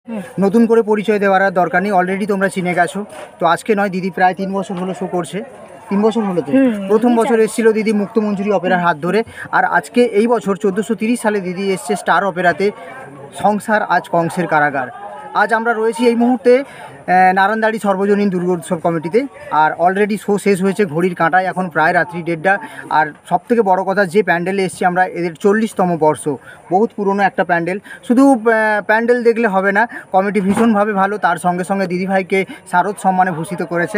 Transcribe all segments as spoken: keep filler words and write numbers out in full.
নতুন করে পরিচয় দেওয়ার আর দরকার নেই, অলরেডি তোমরা চিনে গেছো। তো আজকে নয়, দিদি প্রায় তিন বছর হলো শো করছে। তিন বছর হলো তো। প্রথম বছর এসেছিল দিদি মুক্তমঞ্জুরি অপেরার হাত ধরে, আর আজকে এই বছর চোদ্দোশো তিরিশ সালে দিদি এসছে স্টার অপেরাতে সংসার আজ কংসের কারাগার। আজ আমরা রয়েছি এই মুহূর্তে নারায়ণদাড়ি সর্বজনীন দুর্গোৎসব কমিটিতে, আর অলরেডি শো শেষ হয়েছে ঘড়ির কাঁটায়, এখন প্রায় রাত্রি দেড়টা। আর সবথেকে বড় কথা, যে প্যান্ডেলে এসেছি আমরা, এদের চল্লিশতম বর্ষ, বহুত পুরনো একটা প্যান্ডেল। শুধু প্যান্ডেল দেখলে হবে না, কমিটি ভীষণভাবে ভালো, তার সঙ্গে সঙ্গে দিদিভাইকে শারদ সম্মানে ভূষিত করেছে।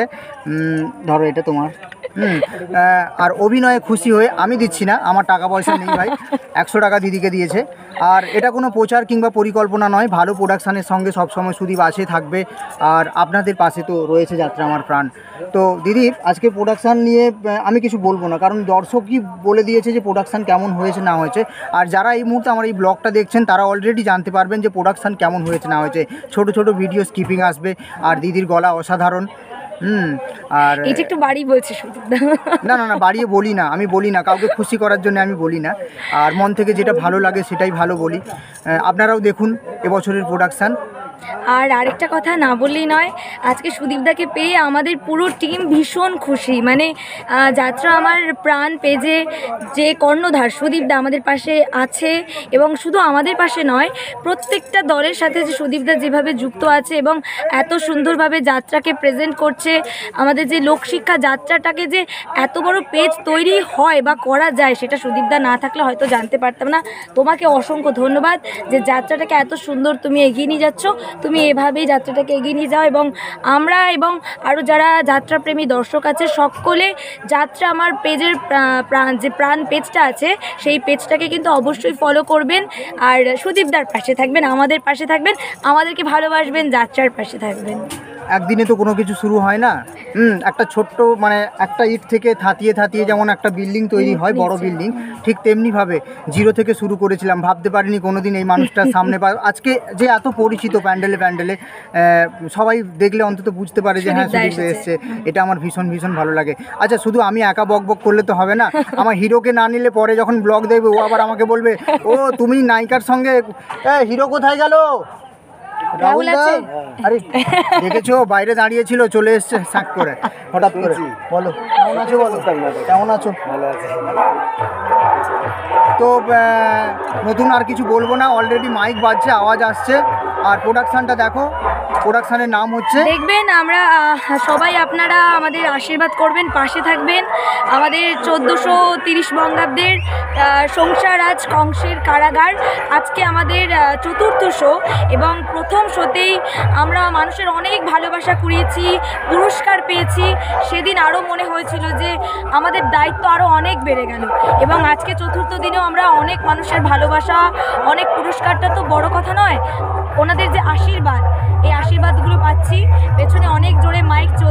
ধরো এটা তোমার। হুম আর অভিনয়ে খুশি হয়ে আমি দিচ্ছি না, আমার টাকা পয়সা নেই ভাই, একশো টাকা দিদিকে দিয়েছে। আর এটা কোনো প্রচার কিংবা পরিকল্পনা নয়, ভালো প্রোডাকশানের সঙ্গে সবসময় সুদীপ আছে, থাকবে, আর আপনাদের পাশে তো রয়েছে যাত্রা আমার প্রাণ। তো দিদি আজকে প্রোডাকশান নিয়ে আমি কিছু বলবো না, কারণ দর্শকই বলে দিয়েছে যে প্রোডাকশান কেমন হয়েছে না হয়েছে। আর যারা এই মুহূর্তে আমার এই ব্লগটা দেখছেন তারা অলরেডি জানতে পারবেন যে প্রোডাকশান কেমন হয়েছে না হয়েছে। ছোট ছোট ভিডিও স্কিপিং আসবে, আর দিদির গলা অসাধারণ। হুম আর এটা একটু বাড়ি বলছে শুধু, না না না বাড়িয়ে বলি না, আমি বলি না, কাউকে খুশি করার জন্য আমি বলি না, আর মন থেকে যেটা ভালো লাগে সেটাই ভালো বলি। আপনারাও দেখুন এবছরের প্রোডাকশান। আর আরেকটা কথা না বললেই নয়, আজকে সুদীপদাকে পেয়ে আমাদের পুরো টিম ভীষণ খুশি। মানে যাত্রা আমার প্রাণ পেজে যে কর্ণধার সুদীপদা আমাদের পাশে আছে, এবং শুধু আমাদের পাশে নয়, প্রত্যেকটা দলের সাথে যে সুদীপদা যেভাবে যুক্ত আছে এবং এত সুন্দরভাবে যাত্রাকে প্রেজেন্ট করছে, আমাদের যে লোকশিক্ষা যাত্রাটাকে যে এত বড় পেজ তৈরি হয় বা করা যায়, সেটা সুদীপদা না থাকলে হয়তো জানতে পারতাম না। তোমাকে অসংখ্য ধন্যবাদ যে যাত্রাটাকে এত সুন্দর তুমি এগিয়ে নিয়ে যাচ্ছ। তুমি এভাবেই যাত্রাটাকে এগিয়ে নিয়ে যাও, এবং আমরা এবং আরও যারা যাত্রাপ্রেমী দর্শক আছে সকলে যাত্রা আমার পেজের প্রাণ যে প্রাণ পেজটা আছে সেই পেজটাকে কিন্তু অবশ্যই ফলো করবেন, আর সুদীপদার পাশে থাকবেন, আমাদের পাশে থাকবেন, আমাদেরকে ভালোবাসবেন, যাত্রার পাশে থাকবেন। একদিনে তো কোনো কিছু শুরু হয় না। হুম একটা ছোট্ট মানে একটা ইট থেকে থাতিয়ে থাতিয়ে যেমন একটা বিল্ডিং তৈরি হয়, বড় বিল্ডিং, ঠিক তেমনিভাবে জিরো থেকে শুরু করেছিলাম। ভাবতে পারিনি কোনো দিন এই মানুষটার সামনে পা আজকে যে এত পরিচিত প্যান্ডেলে প্যান্ডেলে সবাই দেখলে অন্তত বুঝতে পারে যে হ্যাঁ সুদীপ এসছে। এটা আমার ভীষণ ভীষণ ভালো লাগে। আচ্ছা শুধু আমি একা বক বক করলে তো হবে না, আমার হিরোকে না নিলে পরে যখন ব্লগ দেবে ও আবার আমাকে বলবে, ও তুমি নায়িকার সঙ্গে, হিরো কোথায় গেল? রাহুল দা, আরে দেখেছো বাইরে দাঁড়িয়েছিল, চলে এসছে শাক করে হঠাৎ করে। বলো কেমন আছো? বলো কেমন আছো? ভালো আছে। তো নতুন আর কিছু বলবো না, অলরেডি মাইক বাজছে, আওয়াজ আসছে। আর প্রোডাকশানটা দেখো, প্রোডাকশানের নাম হচ্ছে, দেখবেন আমরা সবাই আপনারা আমাদের আশীর্বাদ করবেন, পাশে থাকবেন। আমাদের চোদ্দোশো তিরিশ বঙ্গাব্দের সংসার আজ কংসের কারাগার আজকে আমাদের চতুর্থ শো, এবং প্রথম শোতেই আমরা মানুষের অনেক ভালোবাসা কুড়িয়েছি, পুরস্কার পেয়েছি। সেদিন আরও মনে হয়েছিল যে আমাদের দায়িত্ব আরও অনেক বেড়ে গেল, এবং আজকে চতুর্থ দিনেও আমরা অনেক মানুষের ভালোবাসা, অনেক পুরস্কারটা তো বড় কথা নয়, ওনাদের যে আশীর্বাদ, এই আশীর্বাদগুলো পাচ্ছি। পেছনে অনেক জোরে মাইক